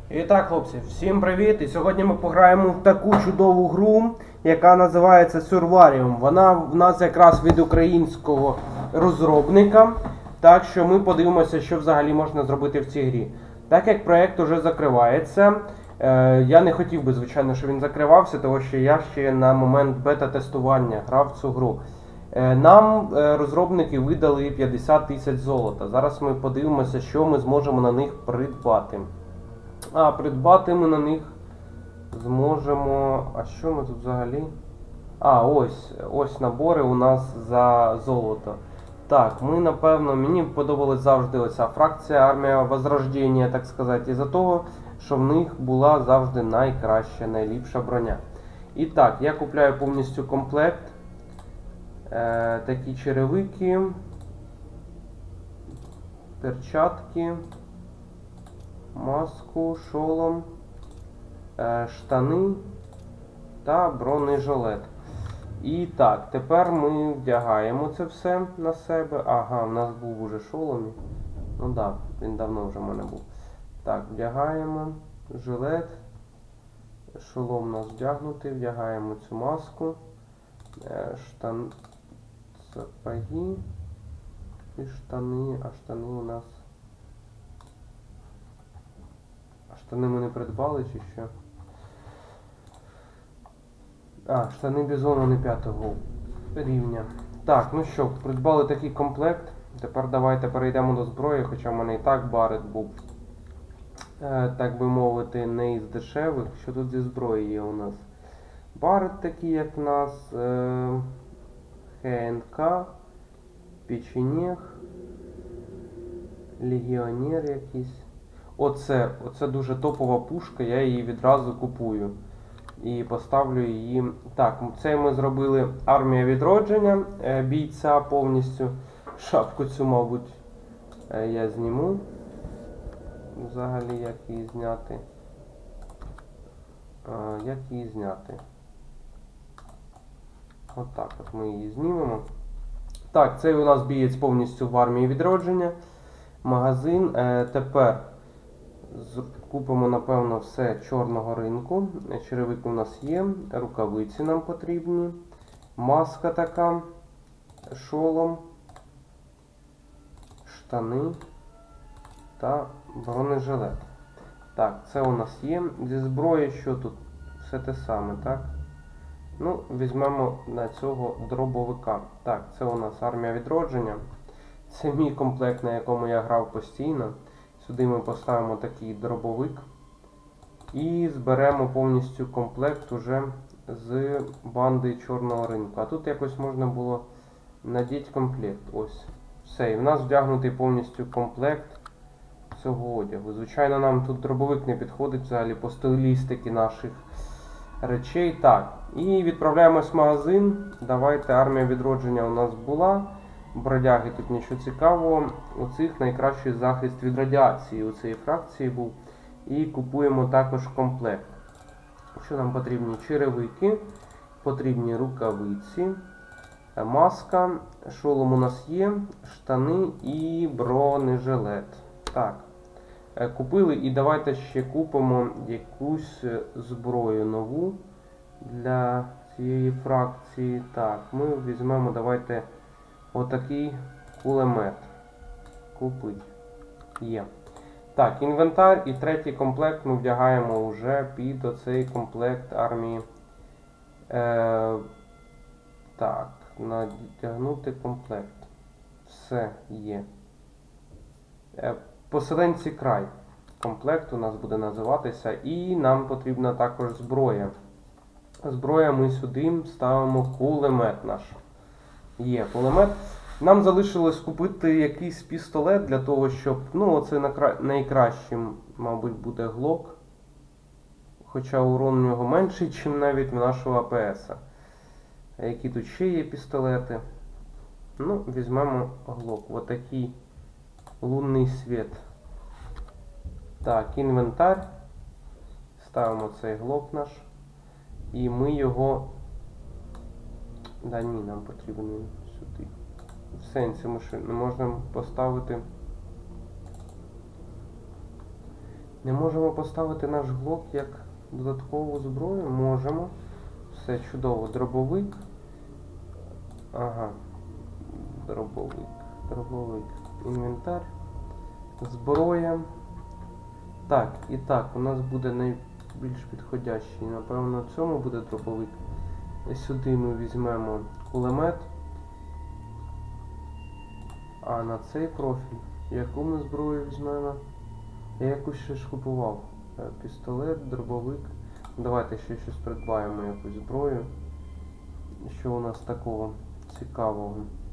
І так, хлопці, всім привіт! І сьогодні ми пограємо в таку чудову гру, яка називається Survarium. Вона в нас якраз від українського розробника. Так що ми подивимося, що взагалі можна зробити в цій грі. Так як проєкт уже закривається, я не хотів би, звичайно, щоб він закривався, тому що я ще на момент бета-тестування грав в цю гру. Нам розробники видали 50 тисяч золота. Зараз ми подивимося, що ми зможемо на них придбати. Придбати ми на них зможемо. А що ми тут взагалі? Ось набори у нас за золото. Так, ми напевно, мені подобалась завжди оця фракція армія Возрождення, так сказати, із-за того, що в них була завжди найкраща, найліпша броня. І так, я купляю повністю комплект. Такі черевики, перчатки, маску, шолом, штани та бронежилет. І так, тепер ми вдягаємо це все на себе. Ага, в нас був уже шолом. Ну так, він давно вже в мене був. Так, вдягаємо жилет. Шолом у нас вдягнутий, вдягаємо цю маску. Сапоги і штани. А штани у нас... Штани ми не придбали чи що? Штани бізону не 5-го рівня. Так, ну що, придбали такий комплект. Тепер давайте перейдемо до зброї, хоча в мене і так барет був, так би мовити, не із дешевих. Що тут зі зброї є у нас? Барет такий, як в нас, ХНК, печенег, легіонер якийсь. Оце дуже топова пушка, я її відразу купую. І поставлю її... Так, це ми зробили армія відродження бійця повністю. Шапку цю, мабуть, я зніму. Взагалі, як її зняти? Як її зняти? Отак от ми її знімемо. Так, це у нас бієць повністю в армії відродження. Магазин. Тепер купимо, напевно, все чорного ринку. Черевики у нас є, рукавиці нам потрібні, маска така, шолом, штани та бронежилет. Так, це у нас є. Зі зброї, що тут? Все те саме, так? Ну, візьмемо на цього дробовика. Так, це у нас армія відродження. Це мій комплект, на якому я грав постійно. Сюди ми поставимо такий дробовик і зберемо повністю комплект уже з банди чорного ринку. А тут якось можна було надіти комплект. Ось. Все. І в нас вдягнутий повністю комплект цього одягу. Звичайно, нам тут дробовик не підходить взагалі по стилістики наших речей. Так. І відправляємось в магазин. Давайте, армія відродження у нас була. Бродяги, тут нічого цікавого. У цих найкращий захист від радіації у цієї фракції був. І купуємо також комплект. Що нам потрібні? Черевики, потрібні рукавиці, маска, шолом у нас є, штани і бронежилет. Так, купили, і давайте ще купимо якусь зброю нову для цієї фракції. Так, ми візьмемо, давайте, отакий кулемет. Купить. Є. Так, інвентар і третій комплект ми вдягаємо вже під оцей комплект армії. Так, надягнути комплект. Все є. Поселенці край. Комплект у нас буде називатися. І нам потрібна також зброя. Зброя ми сюди ставимо кулемет наш. Є кулемет. Нам залишилось купити якийсь пістолет для того, щоб... Ну, оце найкращим, мабуть, буде глок. Хоча урон у нього менший, ніж навіть в нашого АПС. А які тут ще є пістолети? Ну, візьмемо глок. Отакий лунний світ. Так, інвентар. Ставимо цей глок наш. І ми його... Да ні, нам потрібен сюди. В сенсі ми ще не можемо поставити Не можемо поставити наш глок як додаткову зброю? Можемо. Все чудово. Дробовик. Ага. Дробовик. Інвентар. Зброя. Так, і так, у нас буде найбільш підходящий. Напевно, в цьому буде дробовик. Сюди ми візьмемо кулемет. А на цей профіль, яку ми зброю візьмемо? Я якусь ще ж купував. Пістолет, дробовик. Давайте ще щось придбаємо, якусь зброю. Що у нас такого цікавого?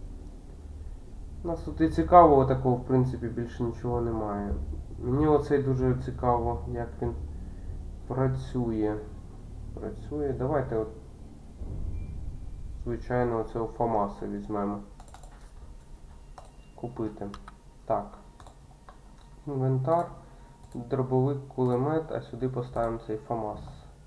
У нас тут і цікавого такого, в принципі, більше нічого немає. Мені оцей дуже цікаво, як він працює. Давайте от, звичайно, оцього ФАМАСа візьмемо. Купити. Так. Інвентар, дробовик, кулемет, а сюди поставимо цей ФАМАС.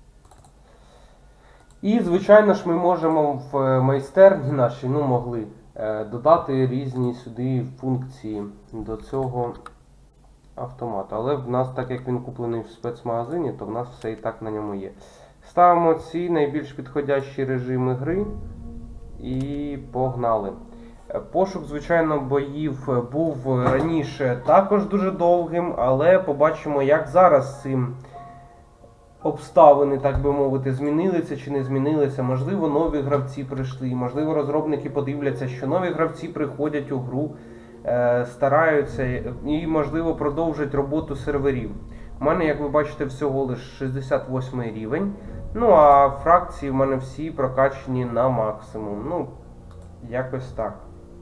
І, звичайно ж, ми можемо в майстерні нашій, могли додати різні сюди функції до цього автомату. Але в нас, так як він куплений в спецмагазині, то в нас все і так на ньому є. Ставимо ці найбільш підходящі режими гри і погнали. Пошук, звичайно, боїв був раніше також дуже довгим, але побачимо, як зараз цим обставини, так би мовити, змінилися чи не змінилися. Можливо, нові гравці прийшли, можливо, розробники подивляться, що нові гравці приходять у гру, стараються і, можливо, продовжать роботу серверів. У мене, як ви бачите, всього лише 68 рівень, а фракції в мене всі прокачені на максимум. Якось так.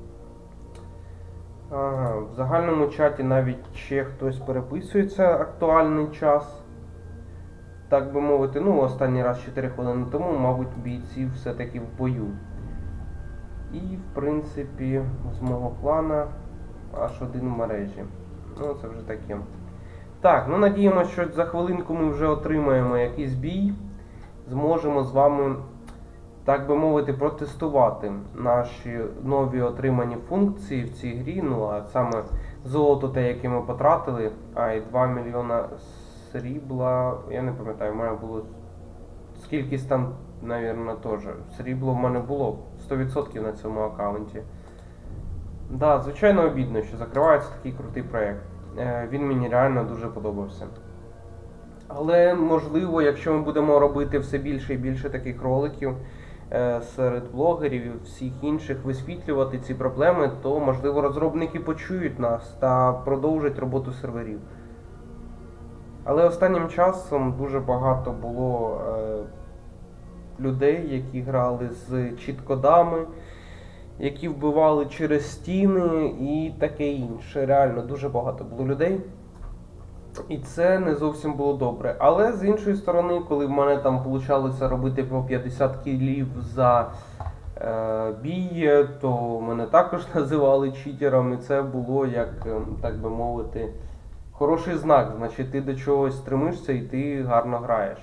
Ага, в загальному чаті навіть ще хтось переписується, актуальний час. Так би мовити, останній раз 4 хвилини тому, мабуть, бійці все-таки в бою. І, в принципі, з мого клана аж один в мережі. Це вже таке. Так, надіємося, що за хвилинку ми вже отримаємо якийсь бій. Зможемо з вами, так би мовити, протестувати наші нові отримані функції в цій грі. А саме золото те, яке ми потратили, і 2 мільйона срібла, я не пам'ятаю, в мене було скількись там, мабуть, теж. Срібло в мене було 100% на цьому аккаунті. Да, звичайно, обідно, що закривається такий крутий проєкт. Він мені реально дуже подобався. Але, можливо, якщо ми будемо робити все більше і більше таких роликів серед блогерів і всіх інших, висвітлювати ці проблеми, то, можливо, розробники почують нас та продовжать роботу серверів. Але останнім часом дуже багато було людей, які грали з чіт-кодами, які вбивали через стіни і таке інше. Реально, дуже багато було людей. І це не зовсім було добре. Але з іншої сторони, коли в мене там получалося робити по 50 кілів за бій, то мене також називали читером. І це було, як, так би мовити, хороший знак. Значить, ти до чогось стремишся і ти гарно граєш.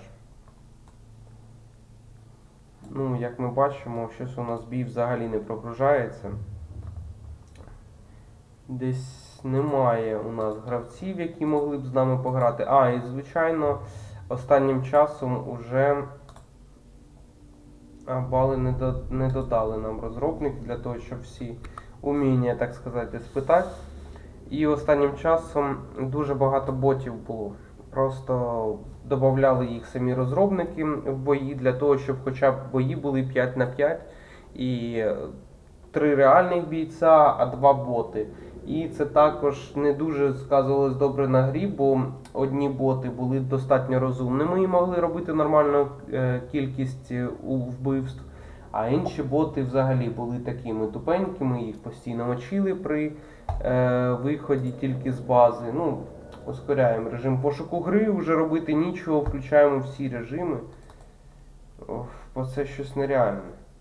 Як ми бачимо, щось у нас бій взагалі не прогружається. Десь немає у нас гравців, які могли б з нами пограти. І звичайно, останнім часом уже бали не додали нам розробники для того, щоб всі уміння, так сказати, спитати. І останнім часом дуже багато ботів було. Просто додавали їх самі розробники в бої для того, щоб хоча б бої були 5 на 5 і 3 реальних бійця, а 2 боти. І це також не дуже сказувалось добре на грі, бо одні боти були достатньо розумними і могли робити нормальну кількість вбивств, а інші боти взагалі були такими тупенькими, їх постійно мочили при виході тільки з бази. Ускоряємо режим пошуку гри, вже робити нічого, включаємо всі режими. Бо це щось нереальне.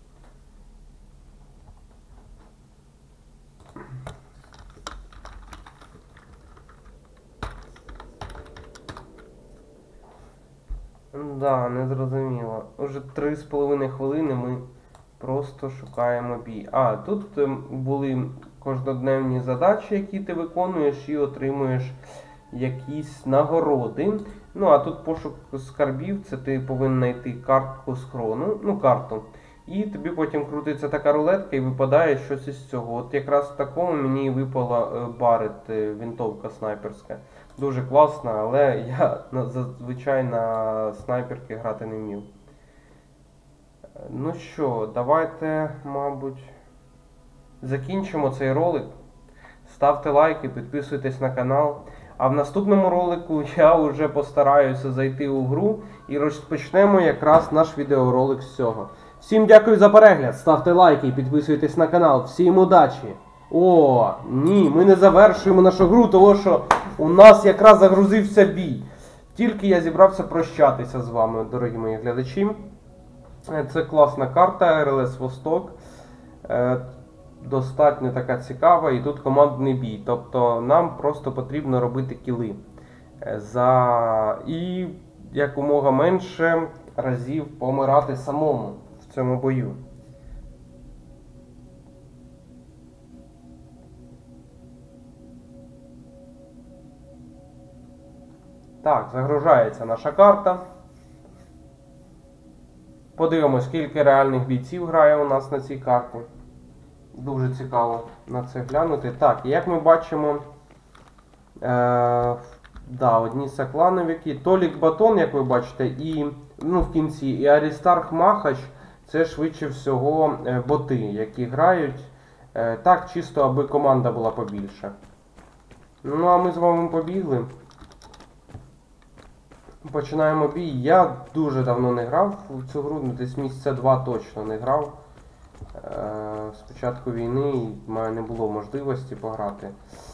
Да, не зрозуміло. Уже 3,5 хвилини ми просто шукаємо бій. Тут були кожнодневні задачі, які ти виконуєш і отримуєш якісь нагороди. Ну, а тут пошук скарбів, це ти повинен знайти картку схрону, ну, карту. І тобі потім крутиться така рулетка і випадає щось із цього. От якраз в такому мені випала Барет, винтовка снайперська. Дуже класна, але я зазвичай на снайперки грати не вмів. Ну що, давайте, мабуть, закінчимо цей ролик. Ставте лайки, підписуйтесь на канал. А в наступному ролику я вже постараюся зайти у гру і розпочнемо якраз наш відеоролик з цього. Всім дякую за перегляд, ставте лайки і підписуйтесь на канал. Всім удачі! О, ні, ми не завершуємо нашу гру, тому що у нас якраз загрузився бій. Тільки я зібрався прощатися з вами, дорогі мої глядачі. Це класна карта, РЛС Восток. Достатньо така цікава, і тут командний бій. Тобто нам просто потрібно робити кіли. І якомога менше разів помирати самому в цьому бою. Так, загружається наша карта. Подивимось, скільки реальних бійців грає у нас на цій карті. Дуже цікаво на це глянути. Так, як ми бачимо, одні соклановики. Толік Батон, як ви бачите, і в кінці, і Арістарх Махач, це швидше всього боти, які грають. Так, чисто, аби команда була побільше. Ну, а ми з вами побігли. Починаємо бій. Я дуже давно не грав в цю гру, десь місяця 2 точно не грав. З початку війни в мене не було можливості пограти.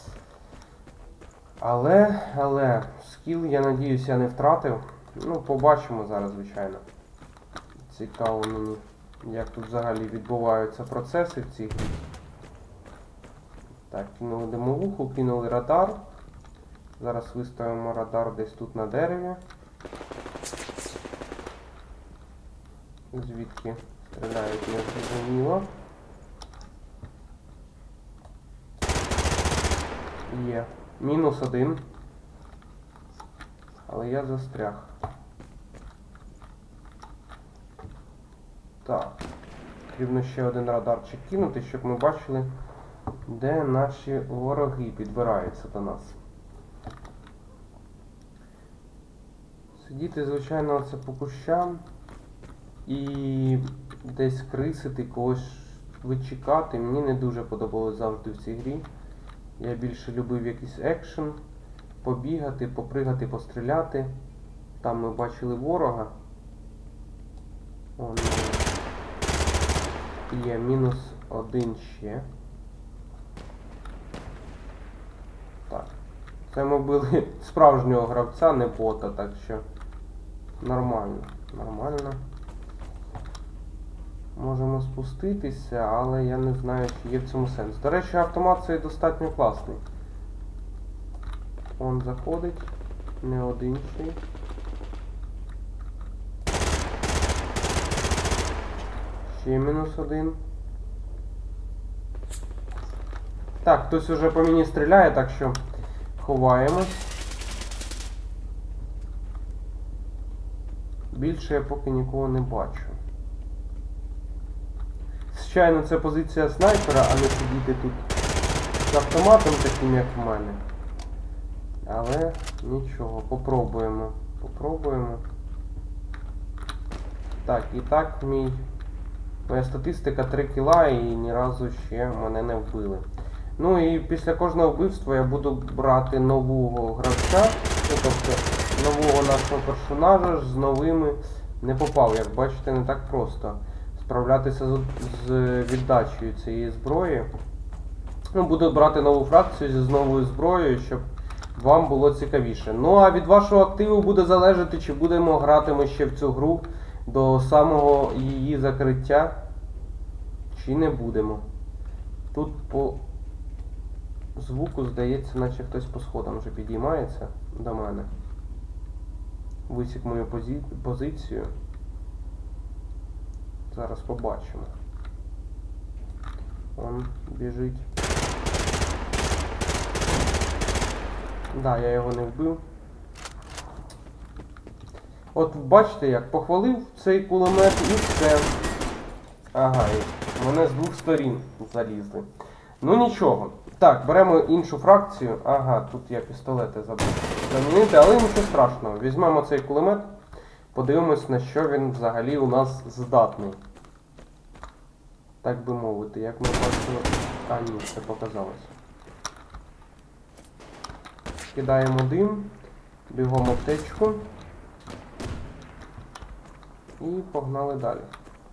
Але скіл, я надіюся, я не втратив. Ну, побачимо зараз, звичайно. Цікаво мені, як тут взагалі відбуваються процеси в цій грі. Так, кинули димовуху, кинули радар. Зараз виставимо радар десь тут на дереві. Звідки стріляють, не зрозуміло. Є. -1. Але я застряг. Так. Потрібно ще один радарчик кинути, щоб ми бачили, де наші вороги підбираються до нас. Сидіти, звичайно, це по кущам. І десь крисити, когось вичекати. Мені не дуже подобалось завжди в цій грі. Я більше любив якийсь екшен. Побігати, попригати, постріляти. Там ми бачили ворога. Он є -1 ще. Так. Це ми били справжнього гравця, не бота, так що нормально. Нормально. Можемо спуститися, але я не знаю, чи є в цьому сенс. До речі, автомат цей достатньо класний. Он заходить, не один ще. Ще -1. Так, хтось уже по мені стріляє, так що ховаємось. Більше я поки нікого не бачу. Звичайно, це позиція снайпера, а не сидіти тут з автоматом таким, як в мене. Але нічого, попробуємо. Попробуємо. Так, і так моя статистика 3 кіла і ні разу ще мене не вбили. Ну і після кожного вбивства я буду брати нового гравця, тобто нового нашого персонажа з новими не попав. Як бачите, не так просто справлятися з віддачею цієї зброї. Ну, буду брати нову фракцію з новою зброєю, щоб вам було цікавіше. Ну а від вашого активу буде залежати, чи будемо грати ми ще в цю гру до самого її закриття, чи не будемо. Тут по звуку, здається, наче хтось по сходам вже підіймається до мене. Висік мою позицію. Зараз побачимо. Он біжить. Да, я його не вбив. От бачите як, похвалив цей кулемет і все. Ага, і мене з двох сторін залізли. Ну нічого. Так, беремо іншу фракцію. Ага, тут я пістолети забув замінити, але нічого страшного. Візьмемо цей кулемет, подивимось, на що він взагалі у нас здатний. Так би мовити, як ми бачили... А, ні, це показалось. Кидаємо дим, бігом аптечку. І погнали далі.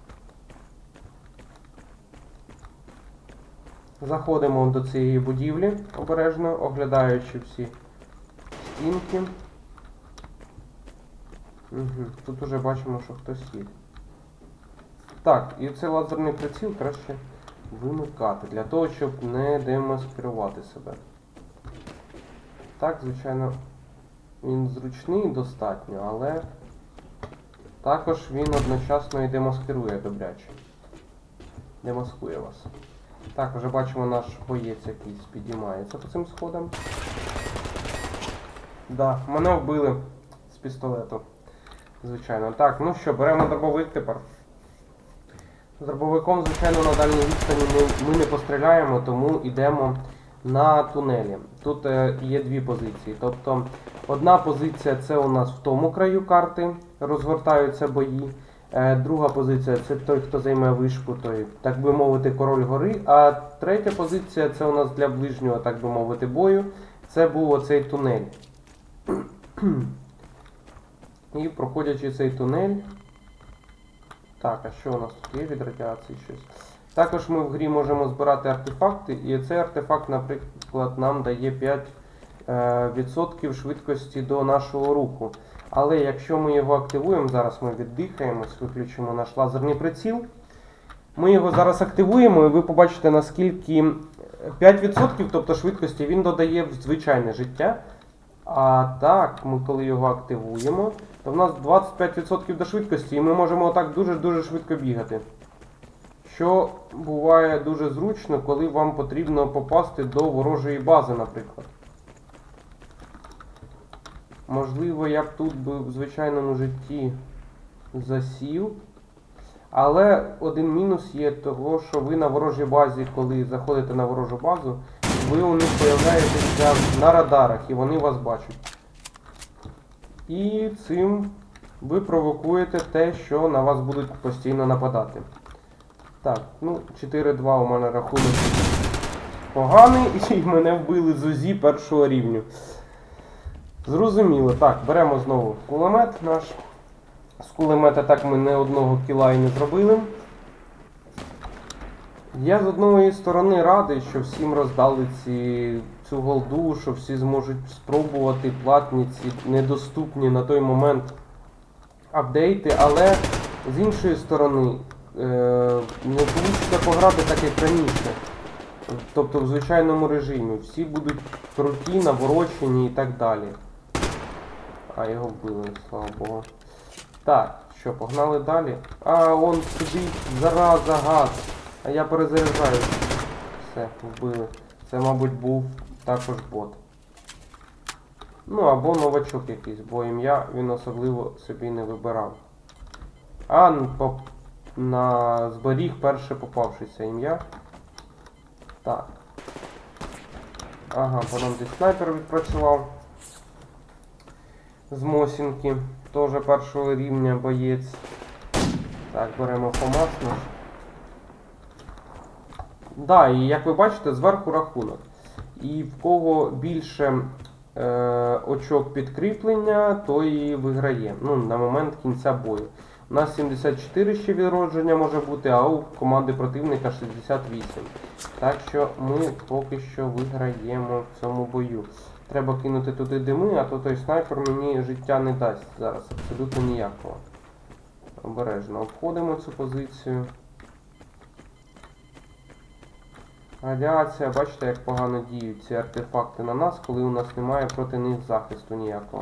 Заходимо до цієї будівлі обережно, оглядаючи всі стінки. Угу. Тут уже бачимо, що хтось є. Так, і цей лазерний приціл краще вимикати, для того, щоб не демаскирувати себе. Так, звичайно, він зручний достатньо, але також він одночасно і демаскирує добряче. Демаскує вас. Так, вже бачимо, наш боєць якийсь підіймається по цим сходам. Да, мене вбили з пістолету. Звичайно. Так, ну що, беремо дробовик тепер. З дробовиком, звичайно, на дальній відстані ми не постріляємо, тому йдемо на тунелі. Тут є дві позиції. Тобто, одна позиція це у нас в тому краю карти, розгортаються бої. Друга позиція це той, хто займе вишку, той, так би мовити, король гори. А третя позиція це у нас для ближнього, так би мовити, бою. Це був оцей тунель. І проходячи цей тунель... Так, а що у нас тут є від радіації щось? Також ми в грі можемо збирати артефакти, і цей артефакт, наприклад, нам дає 5% швидкості до нашого руху. Але якщо ми його активуємо, зараз ми віддихаємось, виключимо наш лазерний приціл. Ми його зараз активуємо, і ви побачите, наскільки 5%, тобто швидкості, він додає в звичайне життя. А так, ми коли його активуємо, то в нас 25% до швидкості, і ми можемо отак дуже-дуже швидко бігати. Що буває дуже зручно, коли вам потрібно попасти до ворожої бази, наприклад. Можливо, я б тут би в звичайному житті засів. Але один мінус є того, що ви на ворожій базі, коли заходите на ворожу базу, ви у них появляєтеся на радарах, і вони вас бачать. І цим ви провокуєте те, що на вас будуть постійно нападати. Так, ну, 4-2 у мене рахунок поганий, і мене вбили з УЗІ першого рівню. Зрозуміло. Так, беремо знову кулемет наш. З кулемета так ми не одного кіла і не зробили. Я з одної сторони радий, що всім роздали цю голду, що всі зможуть спробувати платні ці недоступні на той момент апдейти, але з іншої сторони не вийде пограти так, як раніше. Тобто в звичайному режимі. Всі будуть круті, наворочені і так далі. А, його вбили, слава Богу. Так, що, погнали далі? А, он сидить, зараза, гад. А я перезаряджаю. Все, вбили. Це, мабуть, був також бот. Ну, або новачок якийсь, бо ім'я він особливо собі не вибирав. А, на зберіг перше попавшися ім'я. Так. Ага, потім десь снайпер відпрацював. З Мосінки. Теж першого рівня боєць. Так, беремо ФАМАС наш. Да, і як ви бачите, зверху рахунок. І в кого більше очок підкріплення, той і виграє. Ну, на момент кінця бою. У нас 74 ще відродження може бути, а у команди противника 68. Так що ми поки що виграємо в цьому бою. Треба кинути туди дими, а то той снайпер мені життя не дасть зараз. Абсолютно ніякого. Обережно обходимо цю позицію. Радіація, бачите, як погано діють ці артефакти на нас, коли у нас немає проти них захисту ніякого.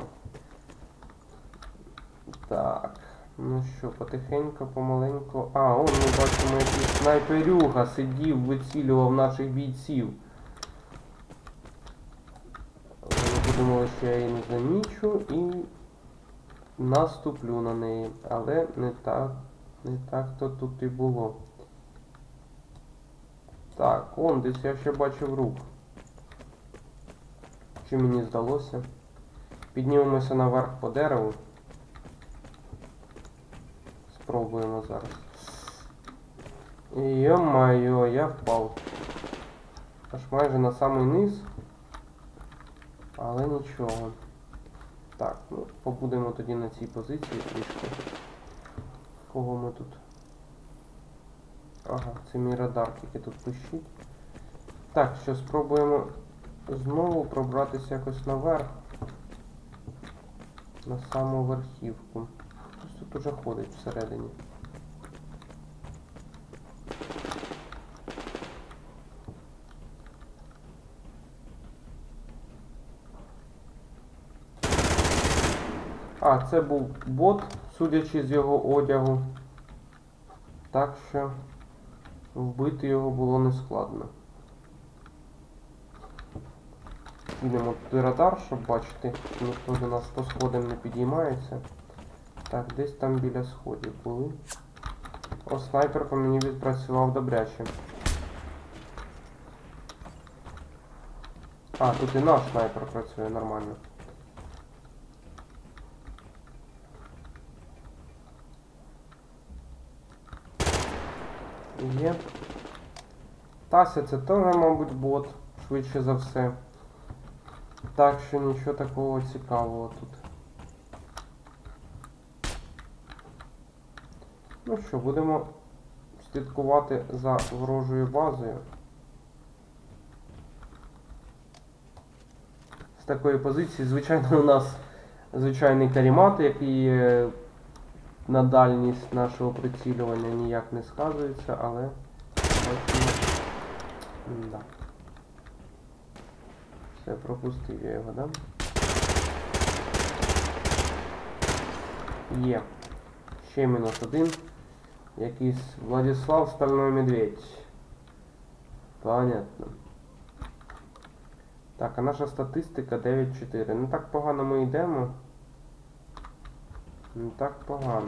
Так, ну що, потихеньку, помаленьку. А, он ми бачимо, який снайперюга сидів, вицілював наших бійців. Будемо що я її не замічу і наступлю на неї. Але не так то тут і було. Так, десь я ще бачив рух. Чи мені здалося? Піднімемося наверх по дереву. Спробуємо зараз. Йо-майо, я впав. Аж майже на самий низ. Але нічого. Так, ну, побудемо тоді на цій позиції трішки. Кого ми тут? Ага, це мій радар, який тут пищить. Так, що спробуємо знову пробратися якось наверх. На саму верхівку. Хтось тут уже ходить всередині. А, це був бот, судячи з його одягу. Так що вбити його було нескладно. Кинемо туди радар, щоб бачити, що ніхто до нас по сходам не підіймається. Так, десь там біля сходів були. О, снайпер по мені відпрацював добряче. А, тут і наш снайпер працює нормально. Є. Тася, це теж, мабуть, бот, швидше за все. Так що нічого такого цікавого тут. Ну що, будемо слідкувати за ворожою базою. З такої позиції, звичайно, у нас звичайний карімат, який на дальність нашого прицілювання ніяк не сказується, але... Да. Все, пропустив я його, да? Є. Ще -1. Якийсь Владислав Стальной Медведь. Понятно. Так, а наша статистика 9-4. Не так погано ми йдемо. Не так погано.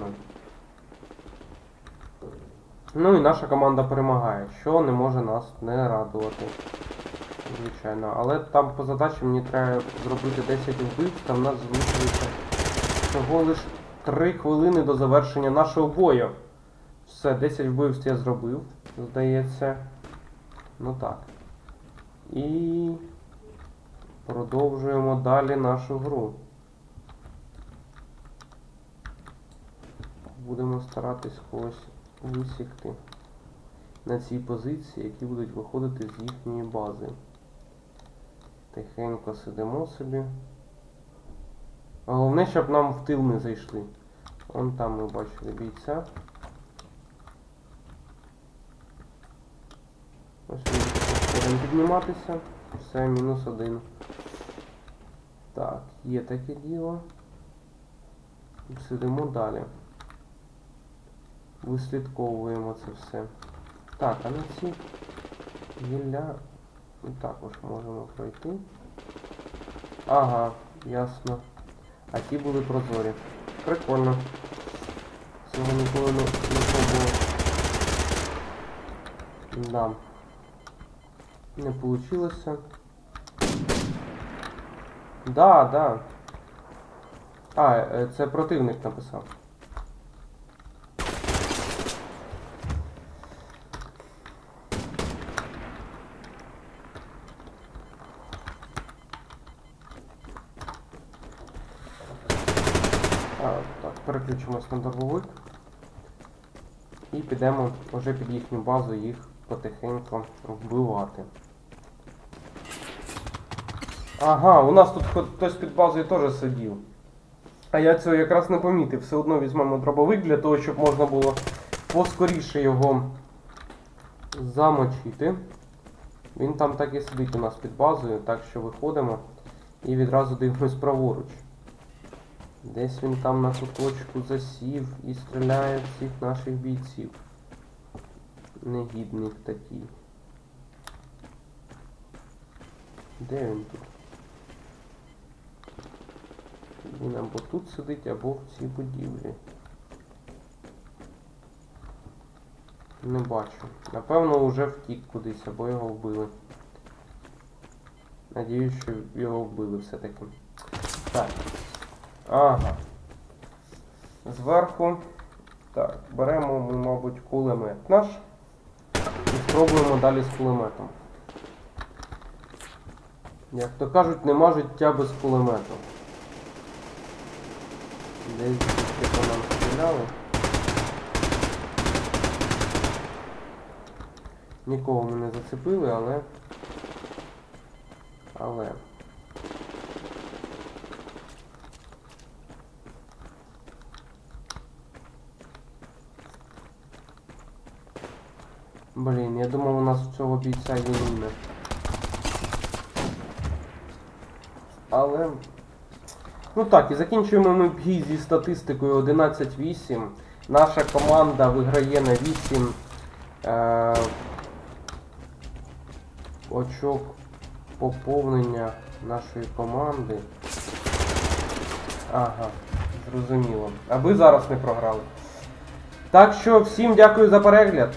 Ну і наша команда перемагає, що не може нас не радувати. Звичайно. Але там по задачі мені треба зробити 10 вбивств, там в нас залишилося всього лиш 3 хвилини до завершення нашого бою. Все, 10 вбивств я зробив, здається. Ну так. І продовжуємо далі нашу гру. Будемо старатись когось висікти на цій позиції, які будуть виходити з їхньої бази. Тихенько сидимо собі. Головне, щоб нам в тил не зайшли. Вон там ми бачили бійця. Ось ми будемо підніматися. Все, -1. Так, є таке діло. Сидимо далі. Вислідковуємо це все. Так, а на ці гілля також можемо пройти. Ага, ясно. А ті були прозорі. Прикольно. Цього ніколи не пробував. Да. Не получилося. Да. А, це противник написав. Так, переключимось на дробовик. І підемо вже під їхню базу їх потихеньку вбивати. Ага, у нас тут хтось під базою теж сидів. А я цього якраз не помітив. Все одно візьмемо дробовик для того, щоб можна було поскоріше його замочити. Він там так і сидить у нас під базою, так що виходимо і відразу дивимось праворуч. Десь він там на куточку засів і стріляє всіх наших бійців. Негідник такий. Де він тут? Він або тут сидить, або в цій будівлі. Не бачу. Напевно, вже втік кудись, або його вбили. Надіюсь, що його вбили все-таки. Так. Ага. Зверху. Так, беремо ми, мабуть, кулемет наш. І спробуємо далі з кулеметом. Як то кажуть, нема життя без кулемету. Десь ще по нам стріляли. Нікого ми не зацепили, але... Блін, я думав, у нас у цього бійця є міни. Але... Ну так, і закінчуємо ми бій зі статистикою 11-8. Наша команда виграє на 8 очок поповнення нашої команди. Ага, зрозуміло. А ви зараз не програли. Так що, всім дякую за перегляд.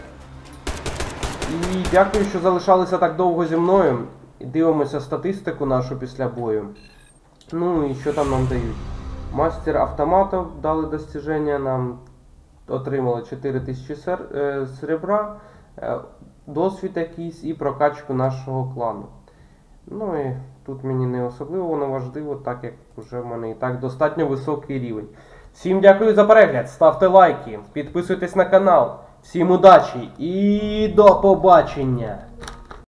І дякую, що залишалися так довго зі мною. І дивимося статистику нашу після бою. Ну і що там нам дають? Мастер автоматів дали достиження нам. Отримали 4000 серебра, досвід якийсь і прокачку нашого клану. Ну і тут мені не особливо воно важливо, так як вже в мене і так достатньо високий рівень. Всім дякую за перегляд, ставте лайки, підписуйтесь на канал. Всім удачі і до побачення!